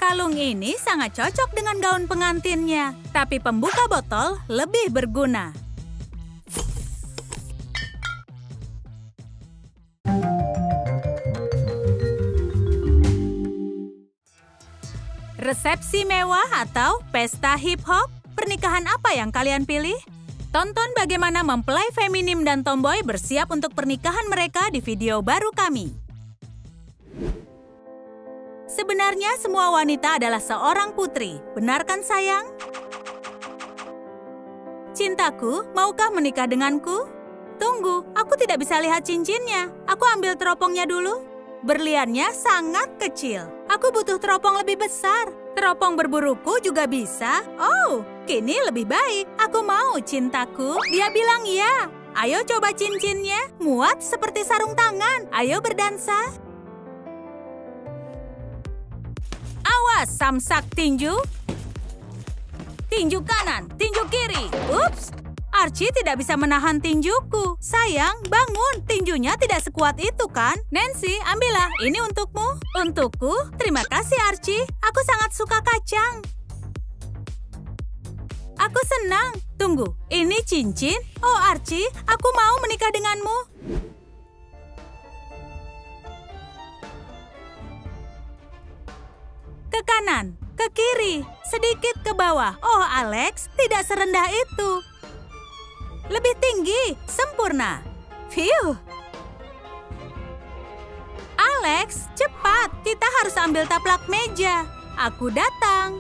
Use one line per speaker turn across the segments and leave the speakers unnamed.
Kalung ini sangat cocok dengan gaun pengantinnya, tapi pembuka botol lebih berguna. Resepsi mewah atau pesta hip-hop? Pernikahan apa yang kalian pilih? Tonton bagaimana mempelai feminim dan tomboy bersiap untuk pernikahan mereka di video baru kami. Sebenarnya semua wanita adalah seorang putri, benar kan sayang? Cintaku, maukah menikah denganku? Tunggu, aku tidak bisa lihat cincinnya. Aku ambil teropongnya dulu. Berliannya sangat kecil. Aku butuh teropong lebih besar. Teropong berburuku juga bisa. Oh, kini lebih baik. Aku mau, cintaku. Dia bilang ya. Ayo coba cincinnya. Muat seperti sarung tangan. Ayo berdansa. Awas, samsak tinju. Tinju kanan, tinju kiri. Ups, Archie tidak bisa menahan tinjuku. Sayang, bangun. Tinjunya tidak sekuat itu kan? Nancy, ambillah. Ini untukmu. Untukku? Terima kasih, Archie. Aku sangat suka kacang. Aku senang. Tunggu, ini cincin? Oh, Archie, aku mau menikah denganmu. Ke kanan, ke kiri, sedikit ke bawah. Oh, Alex, tidak serendah itu. Lebih tinggi, sempurna. Phew. Alex, cepat. Kita harus ambil taplak meja. Aku datang.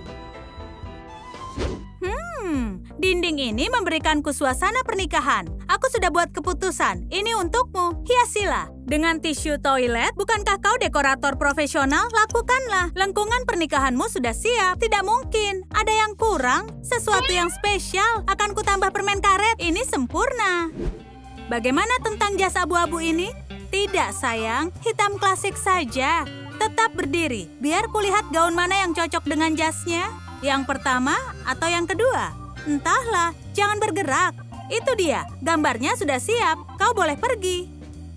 Dinding ini memberikanku suasana pernikahan. Aku sudah buat keputusan. Ini untukmu. Hiasilah. Dengan tisu toilet, bukankah kau dekorator profesional? Lakukanlah. Lengkungan pernikahanmu sudah siap. Tidak mungkin. Ada yang kurang. Sesuatu yang spesial. Akan kutambah permen karet. Ini sempurna. Bagaimana tentang jas abu-abu ini? Tidak, sayang. Hitam klasik saja. Tetap berdiri. Biar kulihat gaun mana yang cocok dengan jasnya. Yang pertama atau yang kedua? Entahlah, jangan bergerak. Itu dia, gambarnya sudah siap. Kau boleh pergi.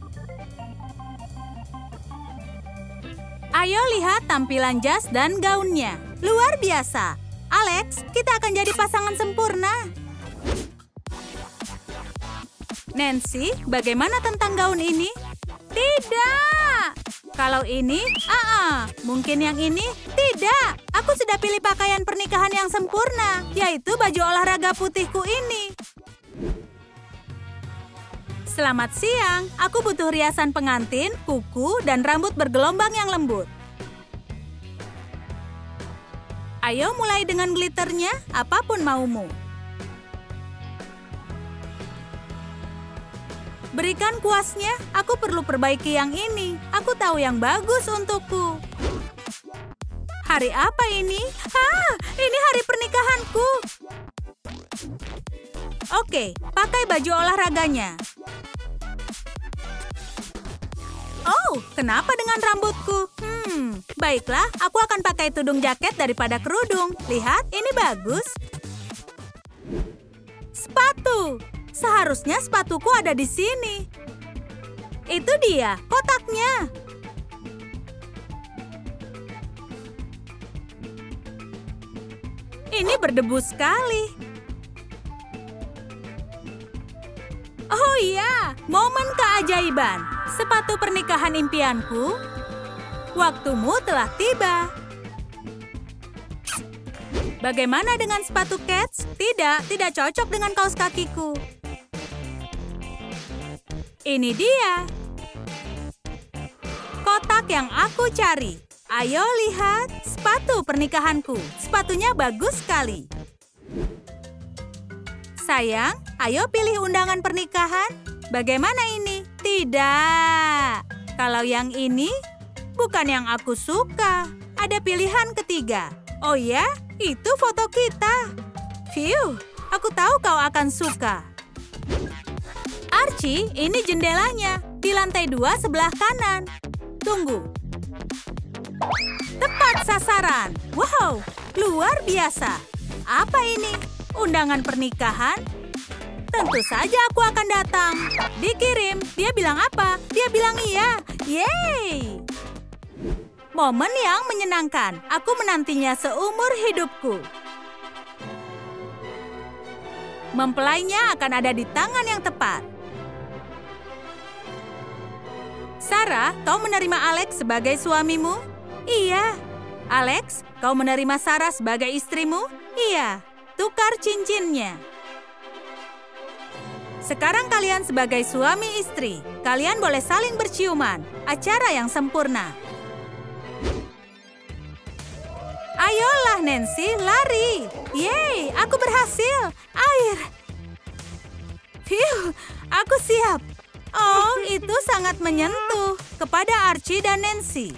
Ayo lihat tampilan jas dan gaunnya. Luar biasa. Alex, kita akan jadi pasangan sempurna. Nancy, bagaimana tentang gaun ini? Tidak. Kalau ini, mungkin yang ini, tidak. Aku sudah pilih pakaian pernikahan yang sempurna, yaitu baju olahraga putihku ini. Selamat siang, aku butuh riasan pengantin, kuku, dan rambut bergelombang yang lembut. Ayo mulai dengan glitternya, apapun maumu. Berikan kuasnya, aku perlu perbaiki yang ini. Aku tahu yang bagus untukku. Hari apa ini? Ini hari pernikahanku. Oke, pakai baju olahraganya. Oh, kenapa dengan rambutku? Baiklah, aku akan pakai tudung jaket daripada kerudung. Lihat, ini bagus. Sepatu. Seharusnya sepatuku ada di sini. Itu dia, kotaknya. Ini berdebu sekali. Oh iya, momen keajaiban. Sepatu pernikahan impianku. Waktumu telah tiba. Bagaimana dengan sepatu Cats? Tidak cocok dengan kaos kakiku. Ini dia. Kotak yang aku cari. Ayo lihat, sepatu pernikahanku. Sepatunya bagus sekali. Sayang, ayo pilih undangan pernikahan. Bagaimana ini? Tidak. Kalau yang ini, bukan yang aku suka. Ada pilihan ketiga. Oh ya, itu foto kita. Phew, aku tahu kau akan suka. Archie, ini jendelanya. Di lantai 2 sebelah kanan. Tunggu. Tepat sasaran. Wow, luar biasa. Apa ini? Undangan pernikahan? Tentu saja aku akan datang. Dikirim. Dia bilang apa? Dia bilang iya. Yeay. Momen yang menyenangkan. Aku menantinya seumur hidupku. Mempelainya akan ada di tangan yang tepat. Sarah, kau menerima Alex sebagai suamimu? Iya. Alex, kau menerima Sarah sebagai istrimu? Iya. Tukar cincinnya. Sekarang kalian sebagai suami istri. Kalian boleh saling berciuman. Acara yang sempurna. Ayolah Nancy, lari. Yeay, aku berhasil. Air. Phew, aku siap. Oh, itu sangat menyentuh. Kepada Archie dan Nancy.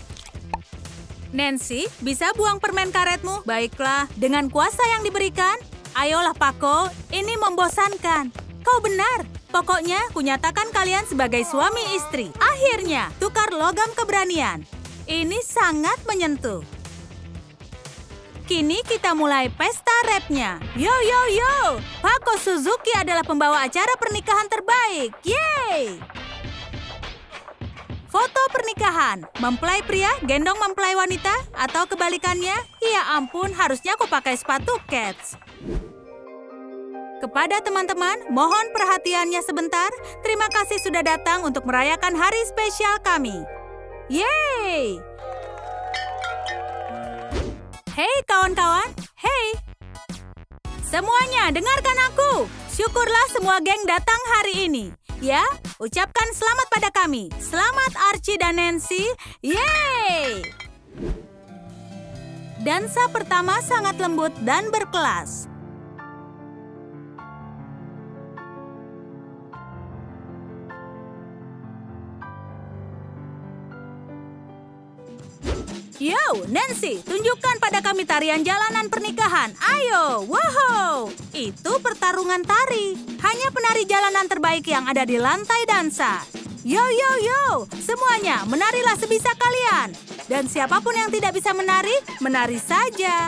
Nancy, bisa buang permen karetmu? Baiklah, dengan kuasa yang diberikan. Ayolah Paco, ini membosankan. Kau benar. Pokoknya, kunyatakan kalian sebagai suami istri. Akhirnya, tukar logam keberanian. Ini sangat menyentuh. Kini kita mulai pesta rapnya. Yo, yo, yo. Paco Suzuki adalah pembawa acara pernikahan terbaik. Yeay! Foto pernikahan. Mempelai pria gendong mempelai wanita? Atau kebalikannya? Ya ampun, harusnya aku pakai sepatu Keds. Kepada teman-teman, mohon perhatiannya sebentar. Terima kasih sudah datang untuk merayakan hari spesial kami. Yeay! Hei kawan-kawan, hei! Semuanya, dengarkan aku. Syukurlah semua geng datang hari ini. Ya, ucapkan selamat pada kami. Selamat Archie dan Nancy. Yeay! Dansa pertama sangat lembut dan berkelas. Yo, Nancy, tunjukkan pada kami tarian jalanan pernikahan. Ayo, wow! Itu pertarungan tari. Hanya penari jalanan terbaik yang ada di lantai dansa. Yo, yo, yo! Semuanya, menarilah sebisa kalian. Dan siapapun yang tidak bisa menari, menari saja.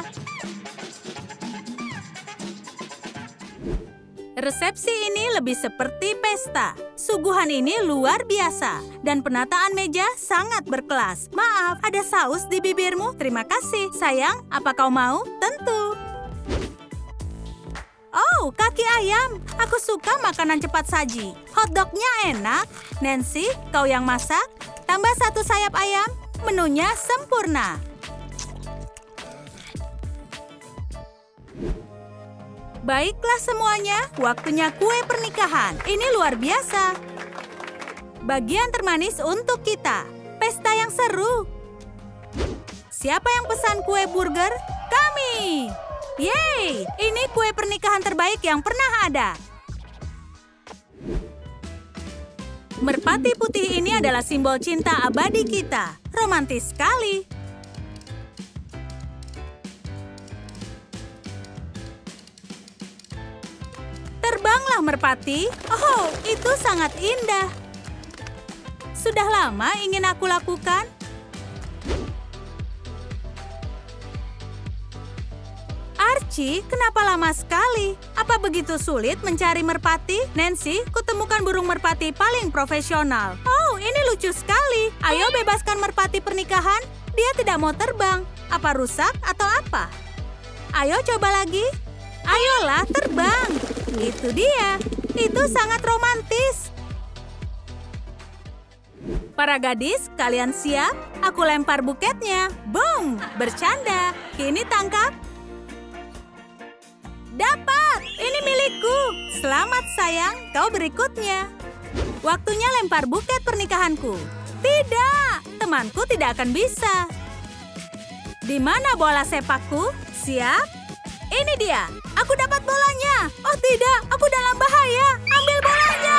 Resepsi ini lebih seperti pesta. Suguhan ini luar biasa. Dan penataan meja sangat berkelas. Maaf, ada saus di bibirmu? Terima kasih. Sayang, apa kau mau? Tentu. Oh, kaki ayam. Aku suka makanan cepat saji. Hotdognya enak. Nancy, kau yang masak? Tambah satu sayap ayam. Menunya sempurna. Baiklah semuanya, waktunya kue pernikahan. Ini luar biasa. Bagian termanis untuk kita. Pesta yang seru. Siapa yang pesan kue burger? Kami! Yeay! Ini kue pernikahan terbaik yang pernah ada. Merpati putih ini adalah simbol cinta abadi kita. Romantis sekali. Terbanglah merpati. Oh, itu sangat indah. Sudah lama ingin aku lakukan. Archie, kenapa lama sekali? Apa begitu sulit mencari merpati? Nancy, kutemukan burung merpati paling profesional. Oh, ini lucu sekali. Ayo bebaskan merpati pernikahan. Dia tidak mau terbang. Apa rusak atau apa? Ayo coba lagi. Ayolah, terbang. Itu dia. Itu sangat romantis. Para gadis, kalian siap? Aku lempar buketnya. Boom! Bercanda. Kini tangkap. Dapat! Ini milikku. Selamat sayang, kau berikutnya. Waktunya lempar buket pernikahanku. Tidak! Temanku tidak akan bisa. Di mana bola sepakku? Siap? Ini dia. Aku dapat bolanya. Oh tidak, aku dalam bahaya. Ambil bolanya.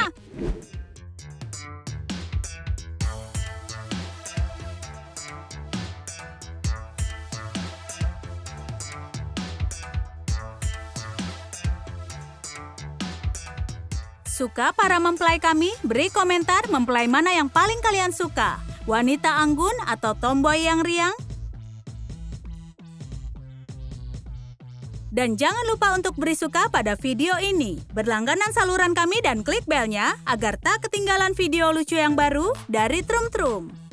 Suka para mempelai kami? Beri komentar mempelai mana yang paling kalian suka. Wanita anggun atau tomboy yang riang? Dan jangan lupa untuk beri suka pada video ini. Berlangganan saluran kami dan klik belnya agar tak ketinggalan video lucu yang baru dari Trum Trum.